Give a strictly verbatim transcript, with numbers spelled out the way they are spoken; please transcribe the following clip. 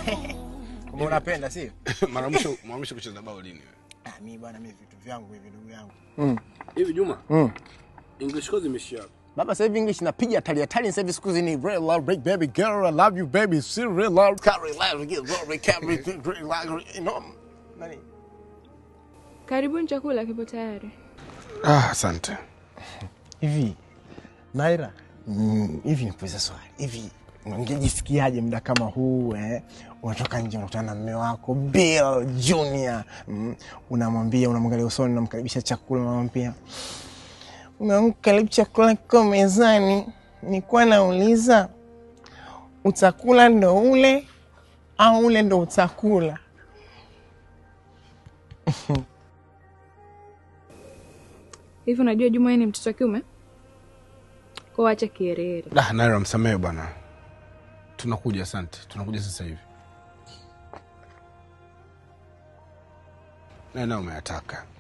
Kama unapenda si? Mara mwisho mara mwisho kucheza bao lini wewe? Ah, mimi bwana mimi vitu vyangu hivi ndugu yangu. Mm. Hivi Juma? Mm. English course imeshia. Baba sasa hivi English napiga tali tali sasa hivi siku hizi ni real love break baby girl I love you baby still real love carry love get love carry you know. Nani? Karibuni, chakula kipo tayari. Ah, asante. Hivi Naira, mm, hivi nikuuliza swali. Hivi ungejisikiaje muda kama huu eh? Unatoka nje unakutana na mume wako Bill Junior. Mm, unamwambia unamwangalia usoni unamkaribisha chakula unamwambia unamkaribisha chakula kwa mezani. Nilikuwa nauliza utakula ndo ule au ule ndo utakula? Hivi unajua Juma ni mtoto wa kiume? Kwa acha kierere. Ah, Naira msamehe bwana. Tunakuja, asante. Tunakuja sasa hivi. Na na umeyataka.